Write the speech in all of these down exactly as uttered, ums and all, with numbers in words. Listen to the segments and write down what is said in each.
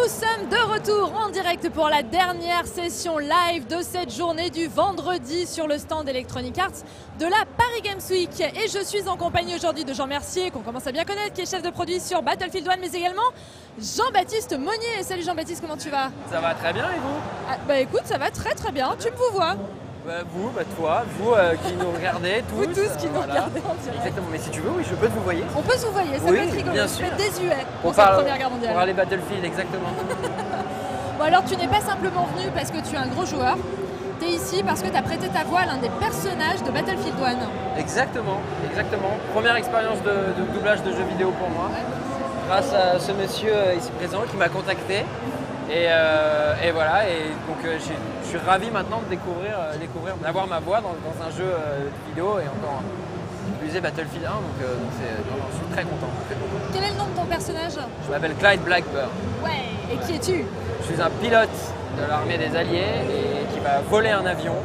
Nous sommes de retour en direct pour la dernière session live de cette journée du vendredi sur le stand Electronic Arts de la Paris Games Week. Et je suis en compagnie aujourd'hui de Jean Mercier, qu'on commence à bien connaître, qui est chef de produit sur Battlefield un, mais également Jean-Baptiste Monnier. Salut Jean-Baptiste, comment tu vas? Ça va très bien et vous? ah, Bah écoute, ça va très très bien, tu me vous vois. Bah, vous, bah toi, vous euh, qui nous regardez, tous. Vous tous qui euh, nous voilà. regardez en direct. Exactement, mais si tu veux, oui, je peux te vous voyer. On peut se vous voyer, ça Oui, peut être rigolo, bien ça sûr. peut être désuet pour On cette parle- première guerre mondiale. Pour aller Battlefield, exactement. Bon alors tu n'es pas simplement venu parce que tu es un gros joueur, tu es ici parce que tu as prêté ta voix à l'un des personnages de Battlefield un. Exactement, exactement. Première expérience de, de doublage de jeux vidéo pour moi. Grâce à ce monsieur euh, ici présent qui m'a contacté. Et, euh, et voilà, et donc euh, j'ai- je suis ravi maintenant de découvrir, euh, découvrir d'avoir ma voix dans, dans un jeu euh, vidéo et encore plus Battlefield un, donc, euh, donc c'est- non, non, je suis très content, très content. Quel est le nom de ton personnage? Je m'appelle Clyde Blackburn. Ouais, et qui es-tu? Je suis un pilote de l'armée des Alliés et qui va voler un avion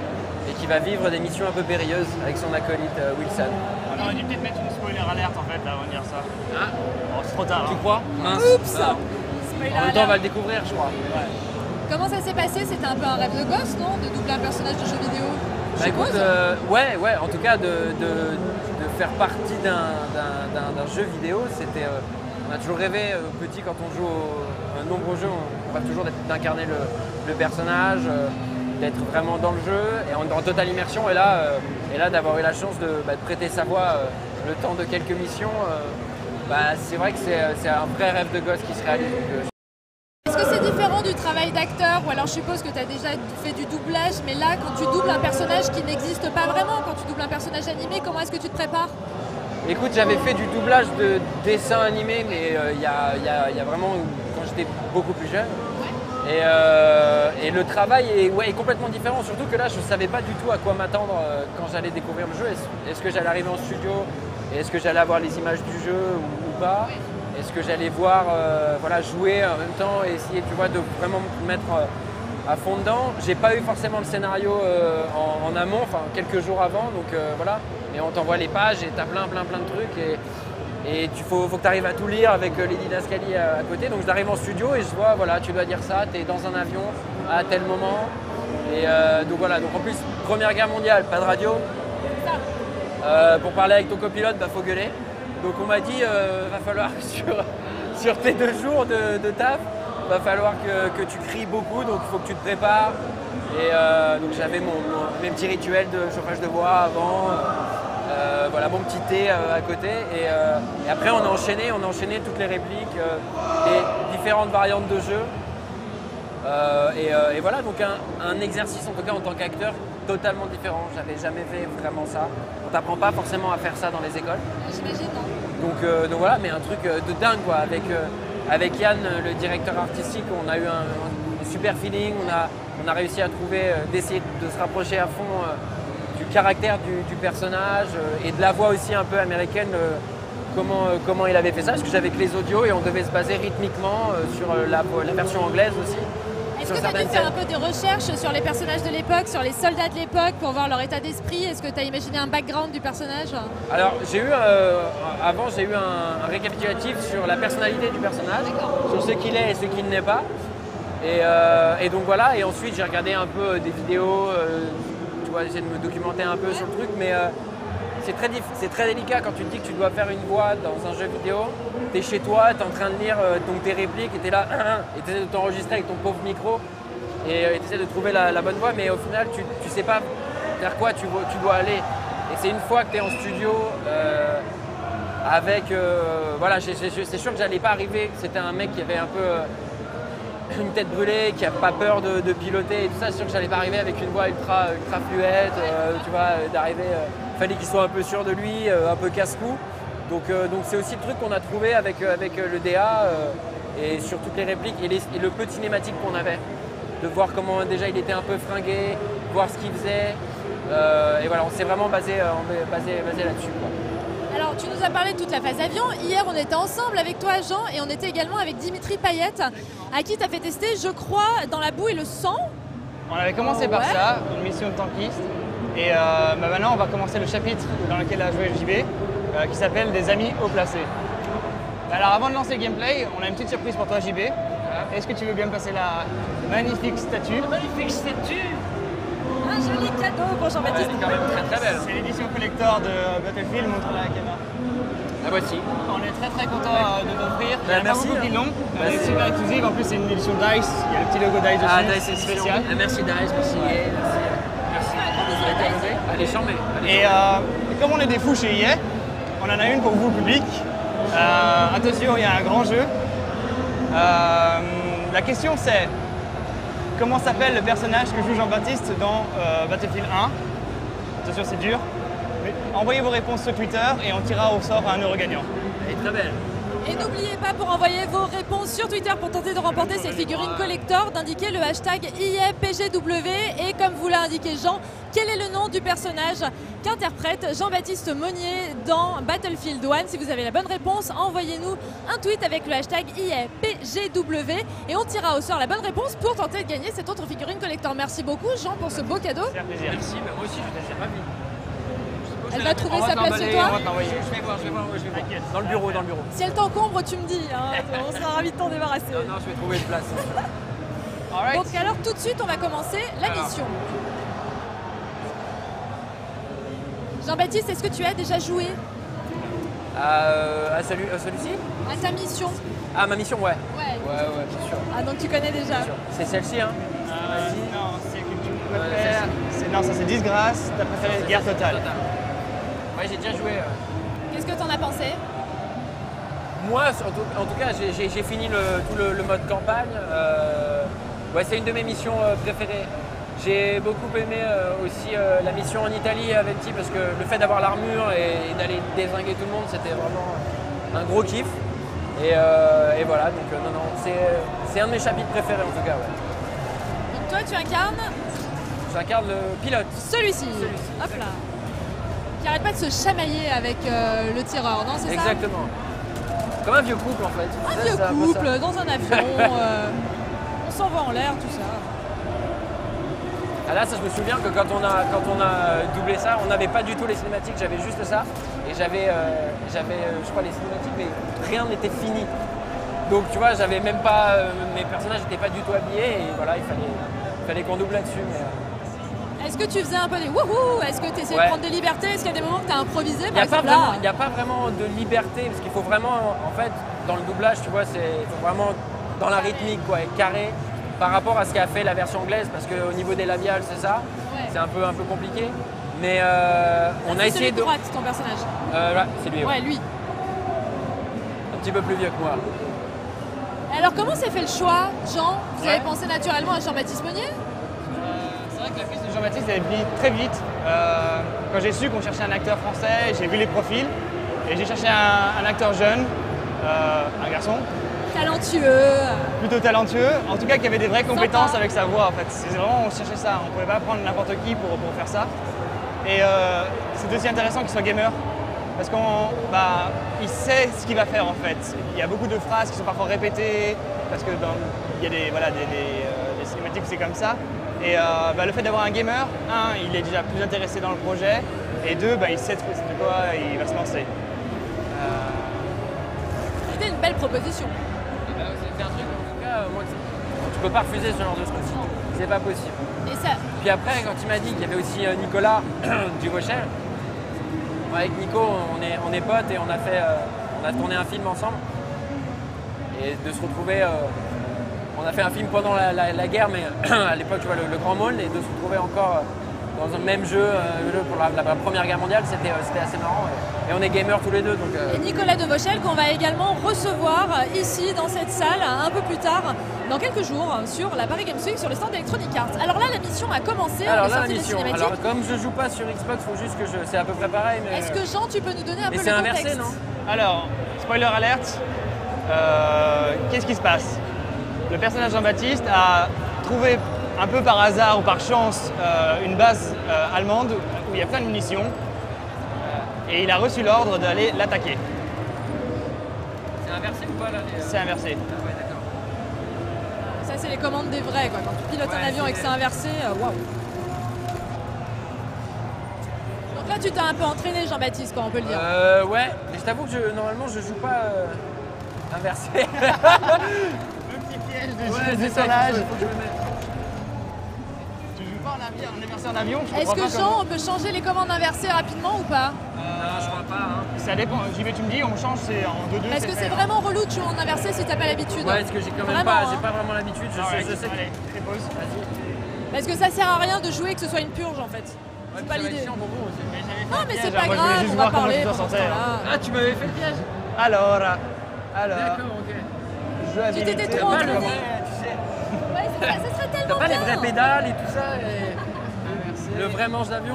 et qui va vivre des missions un peu périlleuses avec son acolyte euh, Wilson. On aurait dû peut-être mettre une spoiler alerte en fait là avant de dire ça. Hein? Bon, c'est trop tard. Tu hein. crois? Mince. Oups. Ah. Spoiler En même temps, on va alert. le découvrir, je crois. Comment ça s'est passé? C'était un peu un rêve de gosse, non? De doubler un personnage de jeu vidéo? Je Bah écoute, suppose. euh, ouais, ouais, en tout cas de, de- de faire partie d'un d'un- d'un- d'un jeu vidéo, c'était. euh, on a toujours rêvé euh, petit quand on joue au- à un nombreux jeux, on rêve toujours d'être- d'incarner le, le personnage, euh, d'être vraiment dans le jeu et en, en totale immersion. Et là, euh, et là d'avoir eu la chance de, bah, de prêter sa voix euh, le temps de quelques missions, euh, bah, c'est vrai que c'est c'est un vrai rêve de gosse qui se réalise. Donc, euh, Est-ce que c'est différent du travail d'acteur? Ou alors je suppose que tu as déjà fait du doublage, mais là quand tu doubles un personnage qui n'existe pas vraiment, quand tu doubles un personnage animé, comment est-ce que tu te prépares? Écoute, j'avais fait du doublage de dessins animés, mais euh, il y, a, il y a- il y a vraiment quand j'étais beaucoup plus jeune. Et, euh, et le travail est, ouais, est complètement différent, surtout que là, je ne savais pas du tout à quoi m'attendre euh, quand j'allais découvrir le jeu. Est-ce, est-ce que j'allais arriver en studio et est-ce que j'allais avoir les images du jeu ou, ou pas? Est-ce que j'allais voir euh, voilà, jouer en même temps et essayer tu vois, de vraiment me mettre euh, à fond dedans? J'ai pas eu forcément le scénario euh, en, en amont, enfin quelques jours avant, donc euh, voilà. Et on t'envoie les pages et tu as plein plein plein de trucs et, et il faut, faut que tu arrives à tout lire avec euh, les didascalies à, à côté. Donc j'arrive en studio et je vois, voilà, tu dois dire ça, tu es dans un avion à tel moment. Et euh, donc voilà, donc en plus, Première Guerre mondiale, pas de radio. Euh, pour parler avec ton copilote, bah faut gueuler. Donc on m'a dit, euh, va falloir sur, sur tes deux jours de, de taf, va falloir que, que tu cries beaucoup, donc il faut que tu te prépares. Et euh, donc j'avais mon, mon- mes petits rituels de chauffage de voix avant, euh, voilà mon petit thé euh, à côté. Et, euh, et après on a enchaîné, on a enchaîné toutes les répliques, euh, les différentes variantes de jeu. Euh, et, euh, et voilà, donc un, un exercice en tout cas en tant qu'acteur totalement différent. J'avais jamais fait vraiment ça. On t'apprend pas forcément à faire ça dans les écoles. J'imagine, non? Donc, euh, donc voilà, mais un truc euh, de dingue quoi. Avec, euh, avec Yann, euh, le directeur artistique, on a eu un, un super feeling. On a, on a réussi à trouver, euh, d'essayer de se rapprocher à fond euh, du caractère du, du personnage euh, et de la voix aussi un peu américaine. euh, comment, euh, comment il avait fait ça, parce que j'avais que les audios et on devait se baser rythmiquement euh, sur euh, la, la version anglaise aussi. Est-ce Sur que tu as dû certaines faire scènes. un peu des recherches sur les personnages de l'époque, sur les soldats de l'époque, pour voir leur état d'esprit? Est-ce que tu as imaginé un background du personnage? Alors j'ai eu, euh, avant j'ai eu un, un récapitulatif sur la personnalité du personnage, sur ce qu'il est et ce qu'il n'est pas. Et, euh, et donc voilà, et ensuite j'ai regardé un peu des vidéos, euh, tu vois, j'essaie de me documenter un peu sur le truc, mais euh, c'est très, diff- c'est très délicat quand tu te dis que tu dois faire une voix dans un jeu vidéo. Tu es chez toi, tu es en train de lire euh, donc tes répliques et tu es là, et tu essaies de t'enregistrer avec ton pauvre micro et tu essaies de trouver la, la bonne voix, mais au final tu ne sais pas vers quoi tu, vo- tu dois aller. Et c'est une fois que tu es en studio euh, avec. euh, voilà, j'ai- j'ai- c'est sûr que j'allais pas arriver, que c'était un mec qui avait un peu euh, une tête brûlée, qui n'a pas peur de, de piloter et tout ça. C'est sûr que j'allais pas arriver avec une voix ultra, ultra fluette, euh, tu vois, euh, d'arriver. Il fallait qu'il soit un peu sûr de lui, euh, un peu casse-cou. Donc euh, donc c'est aussi le truc qu'on a trouvé avec, euh, avec euh, le D A euh, et sur toutes les répliques et, les- et le peu de cinématique qu'on avait. De voir comment déjà il était un peu fringué, voir ce qu'il faisait. Euh, et voilà, on s'est vraiment basé, euh, basé, basé là-dessus, quoi. Alors, tu nous as parlé de toute la phase avion. Hier, on était ensemble avec toi, Jean, et on était également avec Dimitri Payet, à qui tu as fait tester, je crois, dans la boue et le sang. On avait commencé Oh, par ouais. ça, une mission de tankiste. Et euh, bah maintenant, on va commencer le chapitre dans lequel a joué J B, euh, qui s'appelle Des amis haut placés. Alors avant de lancer le gameplay, on a une petite surprise pour toi J B. Est-ce que tu veux bien me passer la magnifique statue? Magnifique statue. Un joli cadeau pour Jean-Baptiste. Elle est quand même très très belle. C'est l'édition collector de Battlefield, montre-la à la caméra. La voici. On est très très content euh, de t'offrir. Il y a Bah, merci, pas beaucoup qui hein. l'ont. Bah, Elle est c'est- super exclusive. En plus, c'est une édition DICE. Il y a le petit logo DICE dessus. Ah, Dice c'est Edition. spécial. Ah, merci Dice, merci. Merci. Merci. Allez, chambé. Et euh, comme on est des fous chez E A, on en a une pour vous, le public. Euh, attention, il y a un grand jeu. Euh, la question c'est, comment s'appelle le personnage que joue Jean-Baptiste dans euh, Battlefield un? Attention, c'est dur. Mais envoyez vos réponses sur Twitter et on tirera au sort un euro gagnant. Elle est très belle. Et n'oubliez pas, pour envoyer vos réponses sur Twitter pour tenter de remporter cette figurine collector, d'indiquer le hashtag I A P G W. Et comme vous l'a indiqué Jean, quel est le nom du personnage qu'interprète Jean-Baptiste Monnier dans Battlefield un? Si vous avez la bonne réponse, envoyez-nous un tweet avec le hashtag I A P G W et on tirera au sort la bonne réponse pour tenter de gagner cette autre figurine collector. Merci beaucoup Jean pour ce beau cadeau. C'est un plaisir. Merci, bah, moi aussi je t'ai ravi. Elle va trouver On va sa place t'emballer, chez toi. on va t'envoyer. Je vais voir, je vais voir, je vais voir. Dans le bureau, dans le bureau. Si elle t'encombre, tu me dis, hein, on sera ravis de t'en débarrasser. Non, non, je vais trouver une place. Alright. Donc alors tout de suite, on va commencer la Alors. mission. Jean-Baptiste, est-ce que tu as déjà joué Euh, à celui, à celui-ci à ta mission? Ah, ma mission, ouais. Ouais. Ouais, ouais, bien sûr. Ah donc tu connais déjà. Bien sûr. C'est celle-ci, hein. Euh, non, c'est que tu Ouais, préfères. c'est- non, ça c'est Disgrâce. T'as préféré Guerre totale. Ouais, j'ai déjà joué. euh. Qu'est-ce que t'en as pensé? Moi, en tout, en tout cas, j'ai- j'ai j'ai fini le, tout le, le mode campagne. Euh, ouais, c'est une de mes missions euh, préférées. J'ai beaucoup aimé euh, aussi euh, la mission en Italie à Venti parce que le fait d'avoir l'armure et, et d'aller dézinguer tout le monde, c'était vraiment un gros kiff. Et, euh, et voilà, donc euh, non, non, c'est c'est un de mes chapitres préférés en tout cas. Ouais. Donc toi tu incarnes J'incarne le pilote. celui-ci. Celui-ci, Hop là. Qui arrête pas de se chamailler avec euh, le tireur, non? C'est ça? Exactement. Comme un vieux couple en fait. Un Ouais, vieux c'est un peu ça. couple dans un avion. euh, on s'envoie en l'air, tout ça. Ah là, ça, je me souviens que quand on a, quand on a doublé ça, on n'avait pas du tout les cinématiques, j'avais juste ça. Et j'avais, euh, j'avais euh, je crois, les cinématiques, mais rien n'était fini. Donc, tu vois, j'avais même pas. euh, mes personnages n'étaient pas du tout habillés et voilà, il fallait, il fallait qu'on double là-dessus. Mais, euh, Est-ce que tu faisais un peu des wouhou? Est-ce que tu essayais Ouais. de prendre des libertés? Est-ce qu'il y a des moments que tu as improvisé? il n'y a, par pas exemple, vraiment- là il y a pas vraiment de liberté parce qu'il faut vraiment, en fait, dans le doublage, tu vois, c'est il faut vraiment dans la rythmique, quoi, être carré par rapport à ce qu'a fait la version anglaise parce qu'au niveau des labiales, c'est ça. Ouais. C'est un peu, un peu compliqué. Mais euh, on C'est a essayé celui de. de droite, ton personnage. Euh, ouais, c'est lui. ouais. Ouais, lui. Un petit peu plus vieux que moi. Alors comment s'est fait le choix, Jean? Vous Ouais. avez pensé naturellement à Jean-Baptiste Monnier? C'est vrai que la piste de Jean-Baptiste elle est venue très vite. Euh, quand j'ai su qu'on cherchait un acteur français, j'ai vu les profils et j'ai cherché un, un acteur jeune, euh, un garçon, Talentueux. plutôt talentueux, en tout cas qui avait des vraies compétences Sympa. avec sa voix en fait. C'est vraiment, on cherchait ça, on pouvait pas prendre n'importe qui pour, pour faire ça. Et euh, c'est aussi intéressant qu'il soit gamer parce qu'on, bah, il sait ce qu'il va faire en fait. Il y a beaucoup de phrases qui sont parfois répétées parce que dans, il y a des, voilà, des, des, euh, des cinématiques où c'est comme ça. Et euh, bah, le fait d'avoir un gamer, un, il est déjà plus intéressé dans le projet, et deux, bah, il sait de quoi il va se lancer. Euh, C'était une belle proposition. C'est un truc, en tout cas, euh, moi, que- tu peux pas refuser ce genre de truc. C'est pas possible. Et ça, Puis après, quand il m'a dit qu'il y avait aussi euh, Nicolas Duvauchel, avec Nico, on est, on est potes et on a, fait, euh, on a tourné un film ensemble. Et de se retrouver. euh, on a fait un film pendant la, la- la guerre, mais à l'époque, tu vois, le, le Grand Môle, et de se retrouver encore euh, dans un même jeu, euh, jeu pour la, la Première Guerre mondiale, c'était euh, c'était assez marrant. Et, et on est gamers tous les deux. Donc, euh, et Nicolas Devauchel qu'on va également recevoir ici dans cette salle un peu plus tard, dans quelques jours, sur la Paris Games Week, sur le stand d'Electronic Arts. Alors là, la mission a commencé, on alors est là, la sorti des mission. cinématiques. Alors, comme je joue pas sur Xbox, faut juste que je. C'est à peu près pareil, mais. Est-ce que Jean, tu peux nous donner un mais peu c'est le inversé, contexte? non? Alors, spoiler alerte, euh, qu'est-ce qui se passe? Le personnage Jean-Baptiste a trouvé un peu par hasard ou par chance euh, une base euh, allemande où il y a plein de munitions euh, et il a reçu l'ordre d'aller l'attaquer. C'est inversé ou pas là les, euh, C'est inversé. Ah ouais, d'accord. Ça, c'est les commandes des vrais, quoi. Quand tu pilotes un Ouais, avion et que c'est- c'est inversé, euh, waouh. Donc là, tu t'es un peu entraîné, Jean-Baptiste, quoi, on peut le dire. Euh, ouais, mais je t'avoue que je, normalement je joue pas euh, inversé. Le petit piège de Ouais, du c'est ça, tournage. il faut que je me mette. Tu joues pas en avion, en anniversaire en avion? Est-ce que Jean, on peut changer les commandes inversées rapidement ou pas? Non, je crois pas. Hein. Ça dépend. J'y vais, tu me dis, on change, c'est en deux deux. Est-ce que c'est vraiment relou de jouer en inversé si t'as pas l'habitude? Ouais, parce que j'ai quand même Vraiment, pas, j'ai hein. pas vraiment l'habitude. Je, Ah ouais, sais- je sais que. allez, fais pause. Vas-y. Parce que ça sert à rien de jouer que ce soit une purge en fait. Ouais, C'est pas puis ça va être l'idée. chiant pour vous aussi. Non mais c'est piège, pas moi, je voulais grave, juste on voir va comment parler tu t'en pendant ce sentais, temps-là. Ah, tu m'avais fait le piège. Alors, alors. D'accord, ok. Jeu Tu t'étais habilité. trop Pas le entraîné. vrai, tu sais. Ouais, c'est ça, ça serait T'as tellement pas les bien. vraies pédales et tout ça et... Le vrai manche d'avion.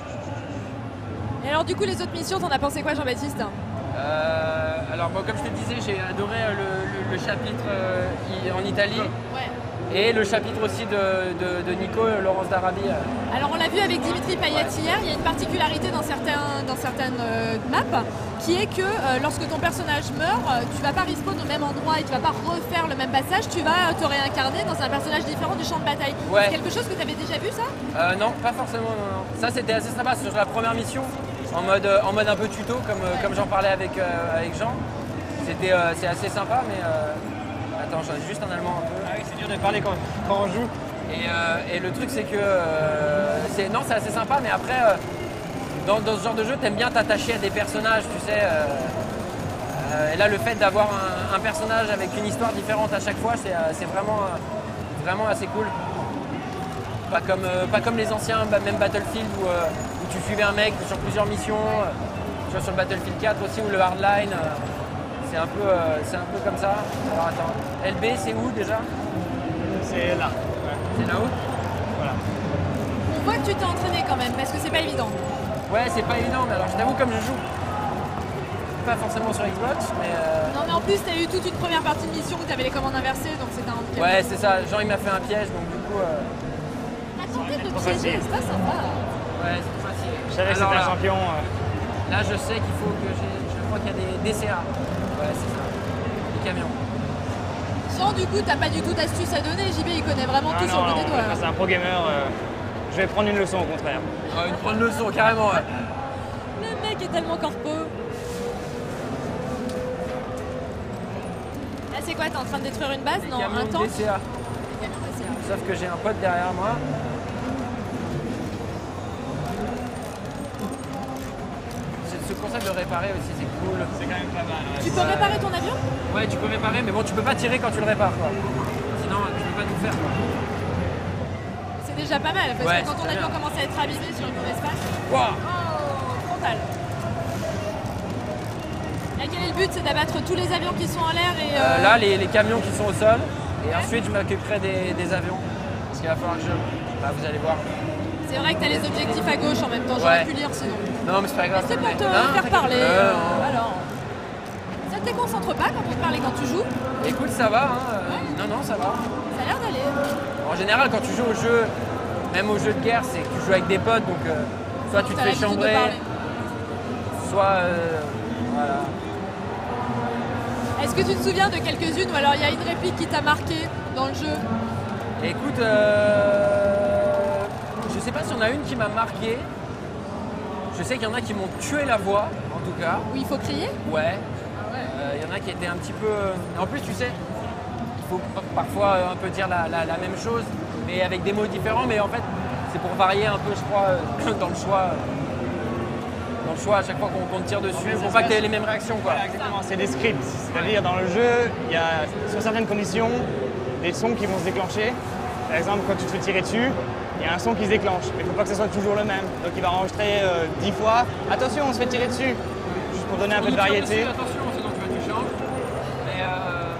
Et alors du coup les autres missions, t'en as pensé quoi Jean-Baptiste? Euh, alors bon, comme je te disais, j'ai adoré euh, le, le- le chapitre euh, i- en Italie Ouais. et le chapitre aussi de, de- de Nico, euh, Laurence d'Arabie. euh. Alors on l'a vu avec Dimitri Payet hier, il y a une particularité dans, certains, dans certaines euh, maps qui est que euh, lorsque ton personnage meurt, euh, tu vas pas respawn au même endroit et tu vas pas refaire le même passage, tu vas te réincarner dans un personnage différent du champ de bataille. Ouais. C'est quelque chose que tu avais déjà vu ça? Euh, non, pas forcément, non, non. Ça c'était assez sympa sur la première mission, en mode, euh, en mode un peu tuto, comme, euh, comme j'en parlais avec, euh, avec Jean. C'était euh, c'est assez sympa, mais... euh, Attends, j'ai juste un allemand un peu. Ah oui, c'est dur de parler quand, quand on joue. Et, euh, et le truc c'est que euh, c'est non c'est assez sympa, mais après euh, dans, dans ce genre de jeu t'aimes bien t'attacher à des personnages, tu sais. euh, euh, et là le fait d'avoir un, un personnage avec une histoire différente à chaque fois, c'est euh, c'est vraiment euh, vraiment assez cool. Pas comme euh, pas comme les anciens, bah, même Battlefield où, euh, où tu suivais un mec sur plusieurs missions. euh, tu vois sur le Battlefield quatre aussi ou le Hardline. euh, c'est un peu euh, c'est un peu comme ça. Alors attends, L B c'est où déjà? C'est là. C'est là-haut? Voilà. On voit que tu t'es entraîné quand même parce que c'est pas évident. Ouais, c'est pas évident, mais alors je t'avoue, comme je joue pas forcément sur Xbox, mais. euh, Non mais en plus t'as eu toute une première partie de mission où t'avais les commandes inversées donc c'était un handicap. Ouais, c'est ça. Jean, il m'a fait un piège, donc du coup. euh, T'as tenté de le Trop piéger, facile. c'est pas sympa. Ouais, c'est facile. Je savais que Alors c'était un là, champion. euh, là, je sais qu'il faut que j'ai. Je crois qu'il y a des D C A. Ouais, c'est ça. Des camions. Jean du coup t'as pas du tout d'astuces à donner, J B il connaît vraiment Ah tout sur non, le bout non, des doigts. là. c'est un pro gamer. euh, Je vais prendre une leçon au contraire. Ouais, une prendre leçon, carrément. Ouais. Le mec est tellement corpo. Là c'est quoi, t'es en train de détruire une base? Des Non, camions un de tank? D C A. Des camions de D C A. Sauf que j'ai un pote derrière moi. C'est- Ce concept de réparer aussi, c'est cool. C'est quand même pas mal. Tu peux réparer ton avion? Ouais, tu peux réparer, mais bon, tu peux pas tirer quand tu le répares, quoi. Sinon, tu peux pas tout faire, quoi. C'est déjà pas mal parce Ouais, que quand c'est ton très avion bien. commence à être abîmé sur une mauvaise passe. Waouh! Oh, frontal. Là quel est le but? C'est d'abattre tous les avions qui sont en l'air et. Euh, euh, là, les, les camions qui sont au sol, et ensuite je m'occuperai des, des avions. Parce qu'il va falloir que je. Bah, vous allez voir. C'est vrai que t'as les objectifs à gauche en même temps, j'aurais Ouais. pu lire sinon. Non, mais c'est pas grave. C'est pour mais- te Non, faire t'inquiète. parler. Euh, euh, non. alors. Ça te déconcentre pas quand on te parle et quand tu joues? Écoute, ça va. Hein. euh, Non, non, ça va. Ça a l'air d'aller. En général, quand tu joues au jeu, même au jeu de guerre, c'est que tu joues avec des potes, donc euh, soit tu te T'as fais l'habitude de chambrer, parler. soit. euh, voilà. Est-ce que tu te souviens de quelques-unes ou alors il y a une réplique qui t'a marqué dans le jeu? Et écoute, euh, je sais pas si on a une qui m'a marqué. Je sais qu'il y en a qui m'ont tué la voix, en tout cas. Où il faut crier? Ouais. Euh, Il y en a qui étaient un petit peu. En plus, tu sais, il faut p- parfois euh, un peu dire la, la- la même chose, mais avec des mots différents. Mais en fait, c'est pour varier un peu, je crois, euh, dans le choix. euh, Dans le choix, à chaque fois qu'on qu'on te tire dessus, fait, ça pour se pas que tu passe- aies les mêmes réactions, quoi. Voilà, exactement, c'est des scripts. C'est-à-dire dans le jeu, il y a sur certaines conditions des sons qui vont se déclencher. Par exemple, quand tu te fais tirer dessus, il y a un son qui se déclenche. Mais il ne faut pas que ce soit toujours le même. Donc il va enregistrer euh, dix fois. Attention, on se fait tirer dessus. Juste pour donner un peu de On nous tire variété. dessus, attention, sinon tu, tu changes. Mais euh,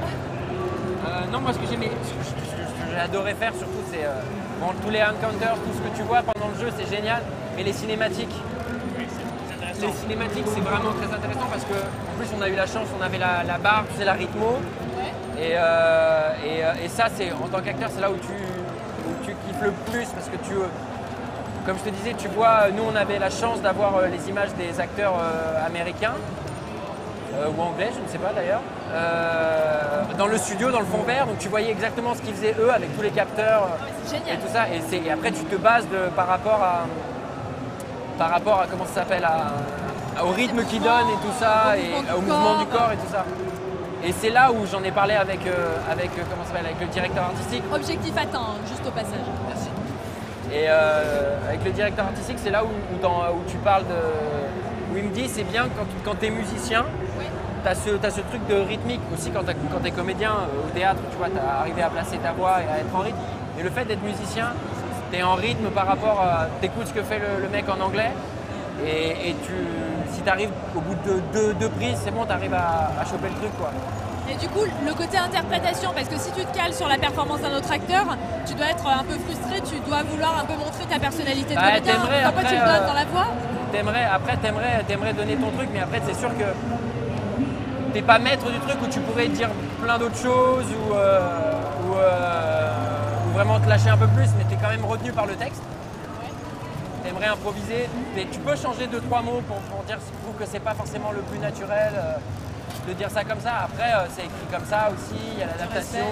euh, non, moi ce que j'ai aimé- ce que, ce que- ce que j'ai adoré faire surtout, c'est euh, bon, tous les encounters, tout ce que tu vois pendant le jeu, c'est génial. Mais les cinématiques, Oui, c'est c'est les intéressant. cinématiques, c'est vraiment très intéressant parce que en plus on a eu la chance, on avait la, la barre, tu sais, la rythmo. Et, euh, et, euh, et ça, c'est en tant qu'acteur, c'est là où tu, où tu kiffes le plus parce que tu, euh, comme je te disais, tu vois, nous on avait la chance d'avoir euh, les images des acteurs euh, américains euh, ou anglais, je ne sais pas d'ailleurs, euh, dans le studio, dans le fond vert, donc tu voyais exactement ce qu'ils faisaient eux avec tous les capteurs euh, C'est et génial. tout ça. Et, c'est- et après, tu te bases de, par rapport à, par rapport à comment ça s'appelle, à- à- au rythme qu'ils donnent et tout ça, Au et mouvement du au mouvement du corps. corps et tout ça. et c'est là où j'en ai parlé avec, euh, avec, euh, comment ça s'appelle, avec le directeur artistique. Objectif atteint, juste au passage. Merci. Et euh, avec le directeur artistique, c'est là où, où, dans, où tu parles de... Où il me dit, c'est bien quand, quand tu es musicien, Oui. tu as ce, t'as ce truc de rythmique aussi quand tu es comédien euh, au théâtre, tu vois, tu as arrivé à placer ta voix et à être en rythme. Et le fait d'être musicien, tu es en rythme par rapport à... Tu écoutes ce que fait le, le mec en anglais et, et tu, si tu arrives au bout de deux, deux prises, c'est bon, tu arrives à, à choper le truc, quoi. Et du coup, le côté interprétation, parce que si tu te cales sur la performance d'un autre acteur, tu dois être un peu frustré, tu dois vouloir un peu montrer ta personnalité de Ouais, comédien. t'aimerais, Pourquoi après, tu le donnes euh, dans la voix? T'aimerais, après, t'aimerais, t'aimerais donner ton truc, mais après, c'est sûr que t'es pas maître du truc où tu pourrais dire plein d'autres choses ou, euh, ou, euh, ou vraiment te lâcher un peu plus, mais t'es quand même retenu par le texte. T'aimerais improviser, mais tu peux changer deux, trois mots pour, pour dire, je trouve que c'est pas forcément le plus naturel euh, de dire ça comme ça. Après, euh, c'est écrit comme ça aussi, il y a l'adaptation.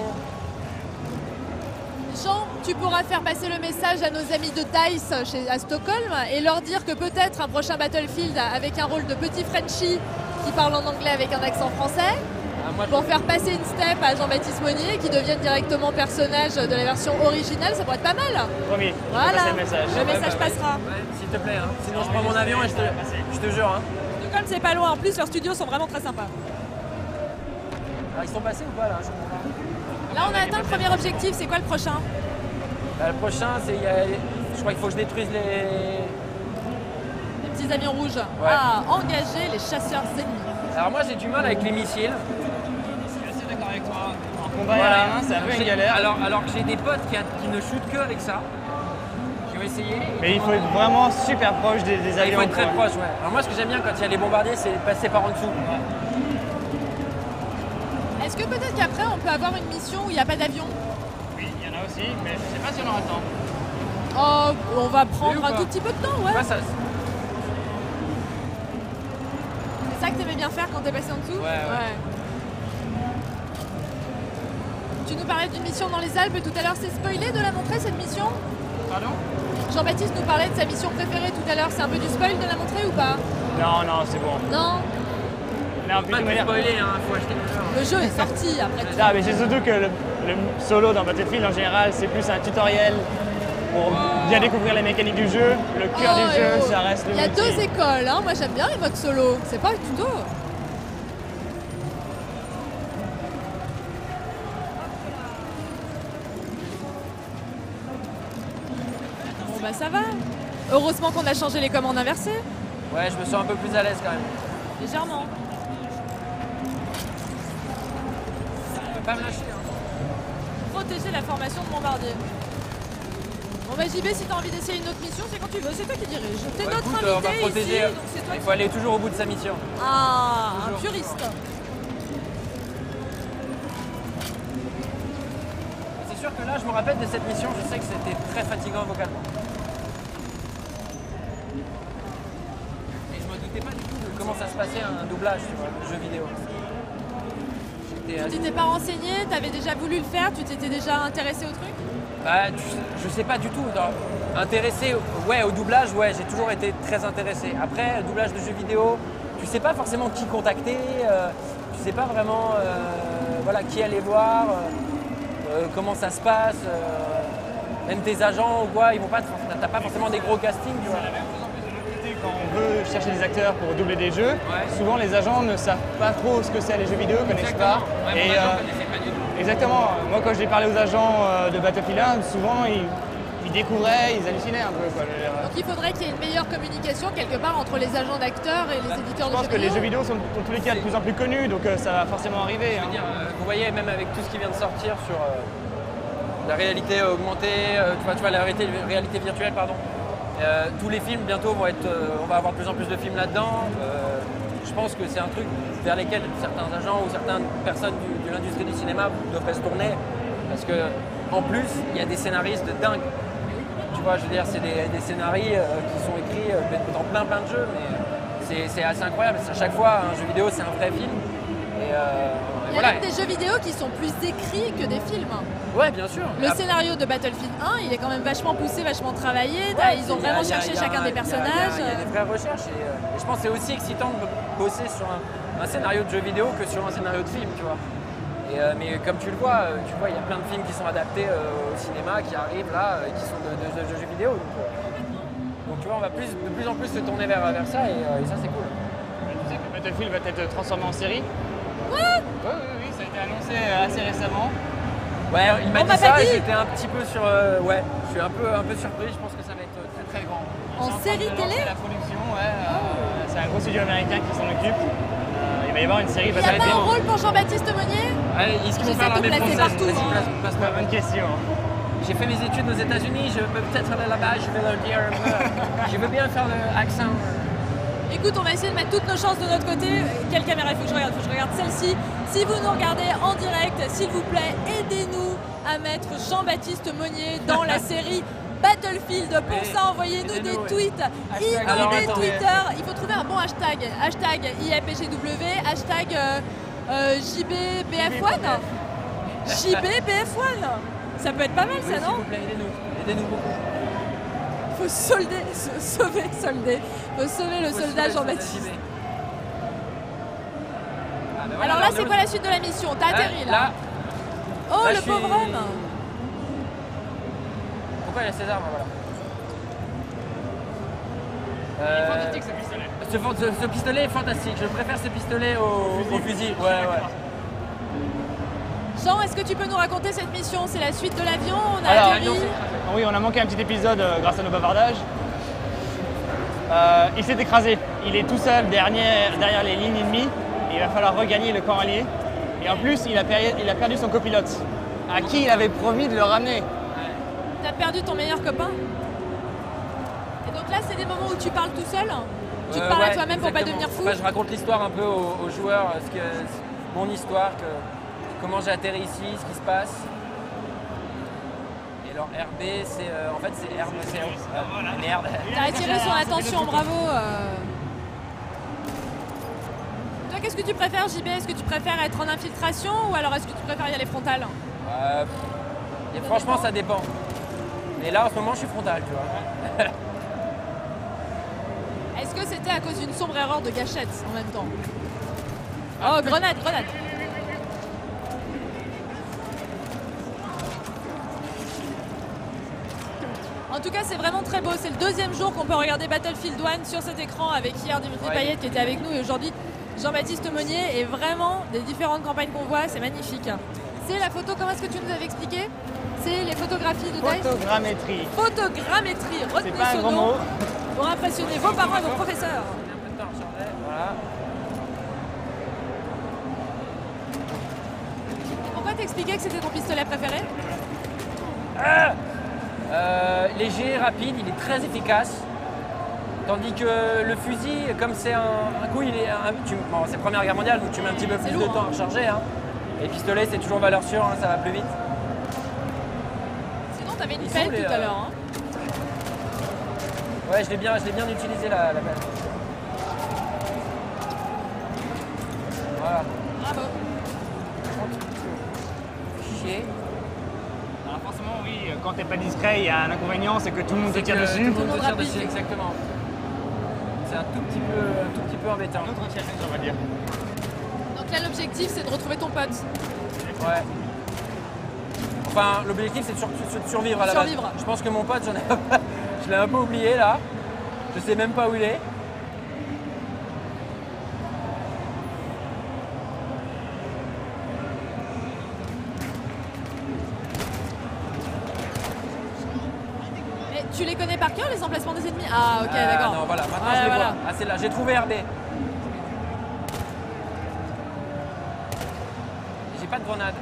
Jean, tu pourras faire passer le message à nos amis de DICE chez, à Stockholm et leur dire que peut-être un prochain Battlefield avec un rôle de petit Frenchie qui parle en anglais avec un accent français, Ah, moi, pour faire passer une step à Jean-Baptiste Monnier qui devienne directement personnage de la version originale, ça pourrait être pas mal. Promis, je vais Voilà, passer le message. le message bah, ouais. passera. Ouais, s'il te plaît, hein. Sinon je prends mon avion et je te, je te jure. Hein. Stockholm, c'est pas loin. En plus, leurs studios sont vraiment très sympas. Ah, ils sont passés ou pas là? Je comprends pas. Là, on a atteint le premier objectif. C'est quoi le prochain? Bah, le prochain, c'est, il y a- je crois qu'il faut que je détruise les... Les petits avions rouges. Ouais. Ah, engager les chasseurs ennemis. Alors moi j'ai du mal avec les missiles. Je suis assez d'accord avec toi. En combat Voilà. aérien, c'est un peu une J'ai- galère. Alors, alors que j'ai des potes qui, a- qui ne shootent que avec ça, qui ont essayé. Mais il faut être vraiment super proche des, des Il avions. faut être très quoi. proche, ouais. Alors moi ce que j'aime bien quand il y a les bombardiers, c'est passer par en dessous. Est-ce que peut-être qu'après, on peut avoir une mission où il n'y a pas d'avion? Oui, il y en a aussi, mais je sais pas si on aura le temps. Oh, on va Oui prendre ou un pas tout petit peu de temps, ouais. Ouais, ça, C'est ça que t'aimais bien faire quand t'es passé en dessous? Ouais, ouais. Tu nous parlais d'une mission dans les Alpes tout à l'heure, c'est spoilé de la montrer cette mission? Pardon? Jean-Baptiste nous parlait de sa mission préférée tout à l'heure, c'est un peu du spoil de la montrer ou pas? Non, non, c'est bon. Non? Non, pas plutôt de manière- spoiler, hein, faut acheter le jeu. Le jeu est sorti après tout. Non, mais c'est surtout que le, le solo dans Battlefield en général, c'est plus un tutoriel pour bien découvrir les mécaniques du jeu. Le cœur Oh, du et jeu, oh. ça reste le Il y a multi. deux écoles, hein. Moi j'aime bien les modes solo, c'est pas le tuto. Bon bah ça va. Heureusement qu'on a changé les commandes inversées, Ouais, je me sens un peu plus à l'aise quand même. légèrement. Je peux pas me lâcher. Hein. Protéger la formation de bombardier. Bon bah J B, si t'as envie d'essayer une autre mission, c'est quand tu veux, c'est toi qui dirige. T'es Bah, notre écoute, euh, on va invité protéger. ici, donc c'est toi Il qui... faut aller toujours au bout de sa mission. Ah, un Toujours. puriste. C'est sûr que là, je me rappelle de cette mission, je sais que c'était très fatigant vocalement. Et je me doutais pas du tout de comment ça se passait un doublage sur un jeu vidéo. J'étais Tu assez- t'étais pas renseigné, t'avais déjà voulu le faire, tu t'étais déjà intéressé au truc? Bah, tu- je sais pas du tout. Non. Intéressé, ouais, au doublage, ouais, j'ai toujours été très intéressé. Après, le doublage de jeux vidéo, tu sais pas forcément qui contacter, euh, tu sais pas vraiment euh, voilà, qui aller voir, euh, euh, comment ça se passe. euh, même tes agents ou quoi, ils vont pas, te- t'as pas forcément des gros castings, tu vois. Quand on veut chercher des acteurs pour doubler des jeux, Ouais. souvent les agents ne savent pas trop ce que c'est les jeux vidéo, connaissent pas. Ouais, mon Et, agent euh, connaissait pas du tout. exactement. Moi, quand j'ai parlé aux agents euh, de Battlefield un, souvent ils, ils découvraient, ils hallucinaient un peu. Quoi. Je veux dire, Donc il faudrait qu'il y ait une meilleure communication quelque part entre les agents d'acteurs et les éditeurs Je de pense jeux que les vidéo. jeux vidéo sont dans tous les cas de plus en plus connus, donc euh, ça va forcément arriver. Je hein. veux dire, euh, vous voyez, même avec tout ce qui vient de sortir sur euh, la réalité augmentée, euh, tu vois, tu vois, la réalité, réalité virtuelle, pardon. Euh, tous les films bientôt vont être, euh, on va avoir de plus en plus de films là-dedans. Euh, je pense que c'est un truc vers lesquels certains agents ou certaines personnes du- de l'industrie du cinéma devraient se tourner, parce que en plus, il y a des scénaristes de dingue. Tu vois, je veux dire, c'est des, des scénarios euh, qui sont écrits euh, dans plein plein de jeux, mais c'est c'est assez incroyable. À chaque fois, un jeu vidéo, c'est un vrai film. Et, euh, Il y a voilà. même des jeux vidéo qui sont plus écrits que des films. Ouais, bien sûr. Le Après, scénario de Battlefield un, il est quand même vachement poussé, vachement travaillé. ouais, Ils ont il y a- vraiment il y a- cherché il y a- chacun des il y a- personnages. Il y, a- il y a des vraies recherches et, euh, et je pense que c'est aussi excitant de bosser sur un, un scénario de jeu vidéo que sur un scénario de film, tu vois. Et, euh, mais comme tu le vois, euh, tu vois, il y a plein de films qui sont adaptés euh, au cinéma, qui arrivent là, euh, qui sont de, de- de jeux vidéo. Donc, euh, donc, tu vois, on va plus, de plus en plus se tourner vers, vers ça et, euh, et ça c'est cool. Tu sais que Battlefield va être transformé en série? What? Oui, oui, oui, ça a été annoncé euh, assez récemment. Ouais, il m'a On dit m'a ça pas et dit. j'étais un petit peu sur... euh, ouais, je suis un peu, un peu surpris, je pense que ça va être très très grand. En série télé? La production, ouais. euh, c'est un gros studio américain qui s'en occupe. Euh, il va y avoir une série Il n'y a pas Battlefield. un rôle pour Jean-Baptiste Meunier? Allez, est-ce qu'ils vont J'essaie faire de l'armée placer française? partout, Vas-y, hein. place- place- C'est une bonne question. J'ai fait mes études aux États-Unis, je peux peut-être aller là-bas, je vais leur dire un peu. Je veux bien faire l'accent. Écoute, on va essayer de mettre toutes nos chances de notre côté. Quelle caméra il faut que je regarde? Il faut que je regarde celle-ci. Si vous nous regardez en direct, s'il vous plaît, aidez-nous à mettre Jean-Baptiste Meunier dans la série Battlefield. Pour Et- ça, envoyez-nous des aidez-nous, tweets, Hashtag alors, idées attends. Twitter. Il faut trouver un bon hashtag. Hashtag I A P G W, hashtag euh, euh, J B B F un. J B B F un. Ça peut être pas mal, Oui, ça, s'il non? vous plaît, aidez-nous. Aidez-nous beaucoup. Faut solder, se- sauver, solder. Faut sauver le Faut soldat sauver Jean-Baptiste. J B. Ah, ben voilà, Alors là, on c'est est quoi où? la suite de la mission? T'as atterri Là, là. là, Oh, là, le je suis- pauvre homme. Pourquoi il y a César, moi, voilà. Il est Euh, fantastique ce pistolet. ce, fan- ce- ce pistolet est fantastique, je préfère ce pistolet au, au fusil. Ouais, ouais. Jean, est-ce que tu peux nous raconter cette mission? C'est la suite de l'avion, on a Alors, atterri. oui, on a manqué un petit épisode euh, grâce à nos bavardages. Euh, il s'est écrasé. Il est tout seul derrière, derrière les lignes ennemies. Et il va falloir regagner le camp allié. Et en plus, il a, perdu, il a perdu son copilote, à qui il avait promis de le ramener. T'as perdu ton meilleur copain. Et donc là, c'est des moments où tu parles tout seul. Tu te Euh, parles à ouais, toi-même pour pas exactement. devenir fou. Enfin, je raconte l'histoire un peu aux, aux joueurs, ce que, mon histoire, que, comment j'ai atterri ici, ce qui se passe. Et alors R B, c'est euh, en fait c'est R B, c'est euh, merde. T'as attiré son attention, bravo. euh. Toi, qu'est-ce que tu préfères, J B? Est-ce que tu préfères être en infiltration ou alors est-ce que tu préfères y aller frontal? Euh, et franchement, ça dépend. Et là, en ce moment, je suis frontal, tu vois. Est-ce que c'était à cause d'une sombre erreur de gâchette en même temps? Oh, grenade, grenade. En tout cas, c'est vraiment très beau. C'est le deuxième jour qu'on peut regarder Battlefield un sur cet écran avec hier Dimitri Ouais. Payet qui était avec nous et aujourd'hui Jean-Baptiste Meunier. Et vraiment, des différentes campagnes qu'on voit, c'est magnifique. C'est la photo, comment est-ce que tu nous avais expliqué? C'est les photographies de taille. Photogrammétrie. Photogrammétrie, C'est retenez pas un ce gros nom mot. pour impressionner vos parents et vos professeurs. Voilà. Pourquoi t'expliquais que c'était ton pistolet préféré? Euh, léger, rapide, il est très efficace. Tandis que le fusil, comme c'est un, un coup, il est un, tu- bon, c'est Première Guerre mondiale, donc tu mets un petit peu C'est plus lourd, de temps hein. à recharger. Hein. Et le pistolet, c'est toujours valeur sûre, hein, ça va plus vite. Sinon, t'avais une Ils pelle sont les, tout à euh, l'heure. Hein. Ouais, je l'ai bien, je l'ai bien utilisé la, la pelle. Voilà. Bravo. Chier. Alors forcément, oui, quand t'es pas discret, il y a un inconvénient, c'est que tout le monde te C'est tire que dessus. Tout le monde Tout le te monde tire rapide. dessus, exactement. C'est un tout petit peu, un tout petit peu embêtant. Un autre challenge, on va dire. Donc là, l'objectif, c'est de retrouver ton pote. Ouais. Enfin, l'objectif, c'est de, sur- de survivre à la Survivre. base. Je pense que mon pote, j'en ai pas- je l'ai un peu oublié là. Je sais même pas où il est. Mais tu les connais par cœur, les emplacements des ennemis? Ah, ok, Ah, d'accord. Non, voilà, maintenant Voilà, je les voilà. vois. Ah, c'est là, j'ai trouvé R B. J'ai pas de grenade.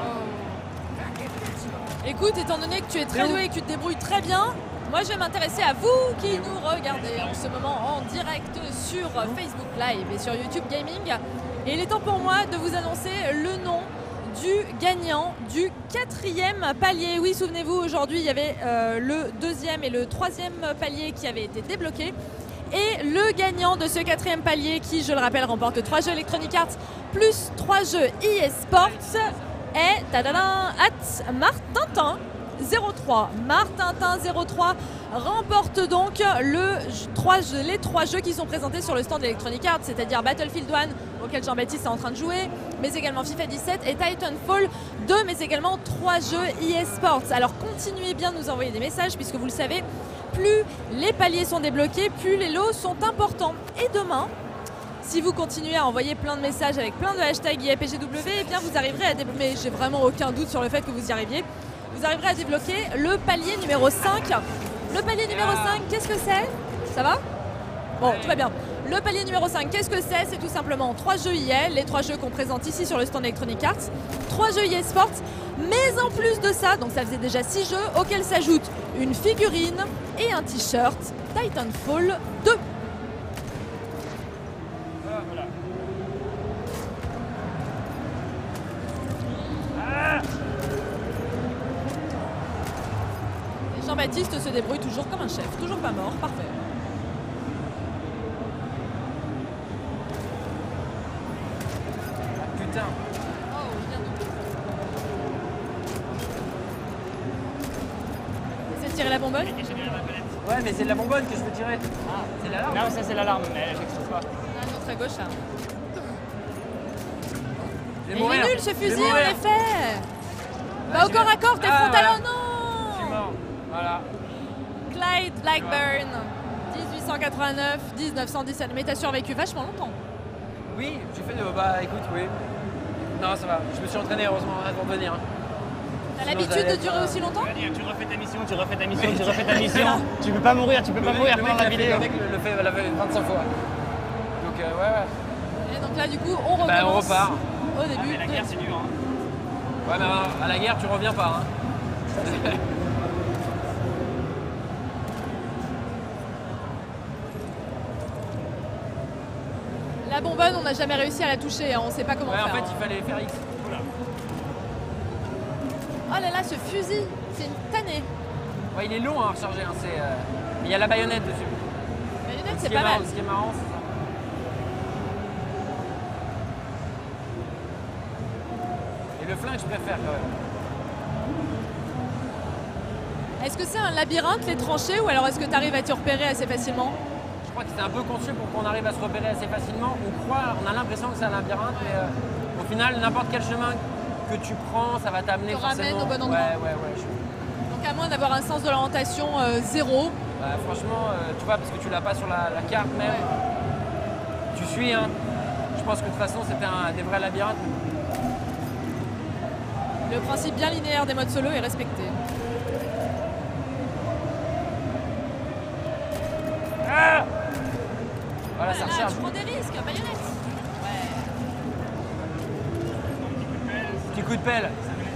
Écoute, étant donné que tu es très doué et que tu te débrouilles très bien, moi je vais m'intéresser à vous qui nous regardez en ce moment en direct sur Facebook Live et sur YouTube Gaming. Et il est temps pour moi de vous annoncer le nom du gagnant du quatrième palier. Oui, souvenez-vous, aujourd'hui il y avait euh, le deuxième et le troisième palier qui avaient été débloqués. Et le gagnant de ce quatrième palier, qui, je le rappelle, remporte trois jeux Electronic Arts plus trois jeux eSports, est tadadin, at Martintin zéro trois. Martintin zéro trois remporte donc le, trois jeux, les trois jeux qui sont présentés sur le stand d'Electronic Arts, c'est-à-dire Battlefield un, auquel Jean-Baptiste est en train de jouer, mais également FIFA dix-sept et Titanfall deux, mais également trois jeux eSports. Alors continuez bien de nous envoyer des messages, puisque vous le savez, plus les paliers sont débloqués, plus les lots sont importants. Et demain, si vous continuez à envoyer plein de messages avec plein de hashtags I A P G W, eh bien vous arriverez à débloquer, mais j'ai vraiment aucun doute sur le fait que vous y arriviez, vous arriverez à débloquer le palier numéro cinq. Le palier numéro cinq, qu'est-ce que c'est? Ça va? Bon, tout va bien. Le palier numéro cinq, qu'est-ce que c'est? C'est tout simplement trois jeux I A, les trois jeux qu'on présente ici sur le stand Electronic Arts, trois jeux eSports, mais en plus de ça, donc ça faisait déjà six jeux, auxquels s'ajoute une figurine et un t-shirt Titanfall deux. Jean-Baptiste se débrouille toujours comme un chef, toujours pas mort, parfait. Ah, putain. Oh, je viens de... Essaie de tirer la bonbonne. Ouais, mais c'est de la bonbonne que je veux tirer. Ah, c'est l'alarme. Non, ça c'est l'alarme, mais j'explique pas. Ah, l'autre à gauche là. Je vais Il mourir. est nul ce Je vais fusil en mourir. effet. Bah Ah, au je corps vais- à corps, t'es Ah, frontal, voilà. oh non. Je suis mort. Voilà. Clyde Blackburn, dix-huit cent quatre-vingt-neuf mille neuf cent dix-sept. Mais t'as survécu vachement longtemps. Oui, j'ai fait de... Bah écoute, oui. Non, ça va. Je me suis entraîné heureusement avant de venir. T'as Sinon, l'habitude j'allais de durer être, aussi longtemps? Tu refais ta mission, tu refais ta mission, tu refais ta mission. Tu peux pas mourir, tu peux pas mourir pendant la vidéo. Le mec le, le fait, l'a fait vingt-cinq fois. Donc euh, ouais, ouais. Et donc là du coup on recommence Bah, on repart. au début. Mais la de- guerre c'est dur. Hein. Ouais, mais à la guerre, tu reviens pas. Hein. La bonbonne, on n'a jamais réussi à la toucher, hein, on sait pas comment Ouais, en faire. fait, hein. il fallait faire X. Oh là là, ce fusil, c'est une tannée. Ouais, il est long à recharger. Hein, c'est, euh, mais il y a la baïonnette dessus. La lunette, Ce c'est qui est pas marrant- mal. Ce qui est marrant, c'est ça. Et le flingue, je préfère quand même. Est-ce que c'est un labyrinthe, les tranchées, ou alors est-ce que tu arrives à te repérer assez facilement? Je crois que c'était un peu conçu pour qu'on arrive à se repérer assez facilement. On croit, on a l'impression que c'est un labyrinthe, mais euh, au final, n'importe quel chemin que tu prends, ça va t'amener Te ramène forcément. au bon endroit. Ouais, ouais, ouais. je- Donc à moins d'avoir un sens de l'orientation euh, zéro. Bah, franchement, euh, tu vois, parce que tu l'as pas sur la, la carte même. Ouais. Tu suis, hein. Je pense que de toute façon, c'était un, des vrais labyrinthes. Le principe bien linéaire des modes solo est respecté. Ah voilà, Ah ça là, recharge. tu prends des risques, baïonnette. Ouais. Petit coup de pelle.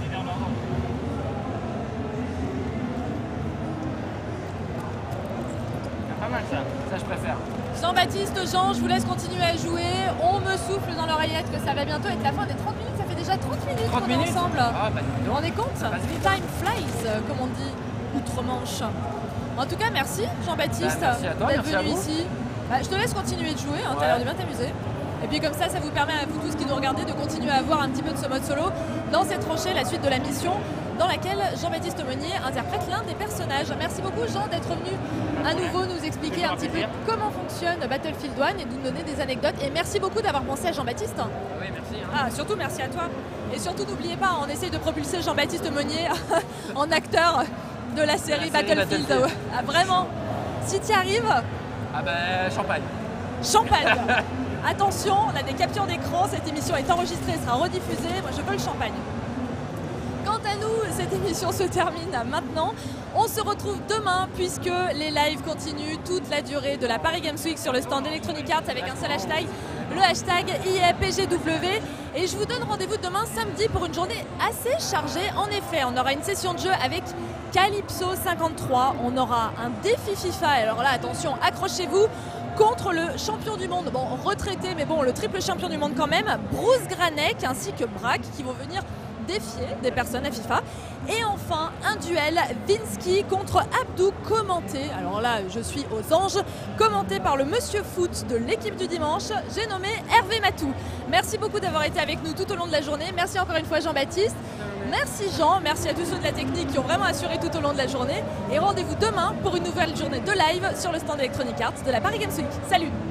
C'est pas mal ça. Ça, je préfère. Jean-Baptiste, Jean, je vous laisse continuer à jouer. On me souffle dans l'oreillette que ça va bientôt être la fin des trente minutes. Ça fait déjà trente minutes trente qu'on est minutes ensemble. Ah, bah, dis Vous vous donc. rendez compte? passe vite. Time flies, euh, comme on dit, outre-Manche. En tout cas, merci Jean-Baptiste Bah, merci à toi, d'être merci à venu vous. ici. Bah, je te laisse continuer de jouer, hein, t'as Ouais. l'air de bien t'amuser. Et puis comme ça, ça vous permet à vous tous qui nous regardez de continuer à voir un petit peu de ce mode solo dans cette tranchée, la suite de la mission dans laquelle Jean-Baptiste Meunier interprète l'un des personnages. Merci beaucoup Jean d'être venu à nouveau nous expliquer un petit peu comment fonctionne Battlefield un et de nous donner des anecdotes. Et merci beaucoup d'avoir pensé à Jean-Baptiste. Oui, merci. Hein. Ah, surtout merci à toi. Et surtout n'oubliez pas, on essaye de propulser Jean-Baptiste Meunier en acteur de la série, De la série Battlefield. Battlefield. Ah, vraiment, si tu y arrives, Ah bah, champagne. champagne. Attention, on a des captures d'écran, cette émission est enregistrée, sera rediffusée, moi je veux le champagne. Quant à nous, cette émission se termine maintenant. On se retrouve demain puisque les lives continuent toute la durée de la Paris Games Week sur le stand Electronic Arts avec un seul hashtag, le hashtag I A P G W. Et je vous donne rendez-vous demain samedi pour une journée assez chargée. En effet, on aura une session de jeu avec Calypso cinquante-trois. On aura un défi FIFA. Alors là, attention, accrochez-vous. Contre le champion du monde, bon retraité mais bon le triple champion du monde quand même, Bruce Granek ainsi que Brack qui vont venir défier des personnes à FIFA. Et enfin, un duel Vinsky contre Abdou commenté. Alors là, je suis aux anges. Commenté par le monsieur foot de l'équipe du dimanche. J'ai nommé Hervé Matou. Merci beaucoup d'avoir été avec nous tout au long de la journée. Merci encore une fois Jean-Baptiste. Merci Jean, merci à tous ceux de la technique qui ont vraiment assuré tout au long de la journée. Et rendez-vous demain pour une nouvelle journée de live sur le stand Electronic Arts de la Paris Games Week. Salut!